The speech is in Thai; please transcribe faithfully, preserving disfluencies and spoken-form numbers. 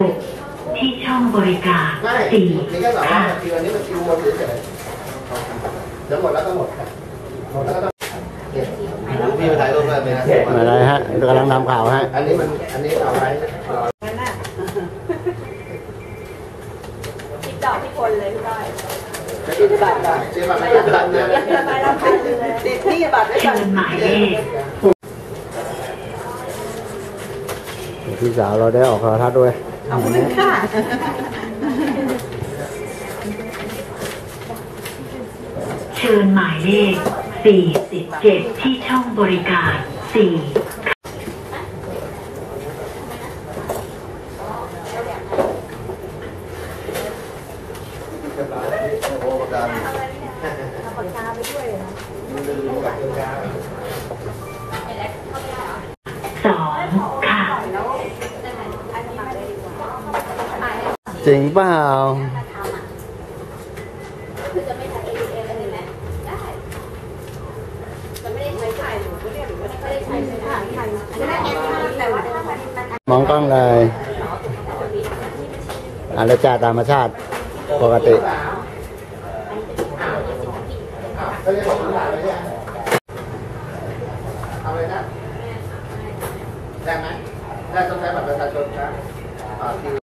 ที่ช่องบริการสี่ค่ะคิวอันนี้มันคิวหมดเฉยๆเดี๋ยวหมดแล้วก็หมดหมดแล้วก็ต้องพี่มาถ่ายรูปเลยเป็นอะไรฮะกำลังทำข่าวฮะอันนี้มันอันนี้เอาไว้คิดดอกที่คนเลยพี่ต้อยที่บัตรบัตรที่บัตรไม่รับบัตรเนี่ยไม่รับบัตรเลยติดที่บัตรไม่เชิญหมายเลขพี่สาวเราได้ออกโทรทัศน์ด้วยขอบคุณค่ะเชิญหมายเลขสี่สิบเจ็ดที่ช่องบริการสี่สองค่ะจริงเปล่ามองกล้องเลยอาจารย์ตามธรรมชาติปกติเอาเลยนะได้ไหมได้ต้องใช้บัตรประชาชนครับ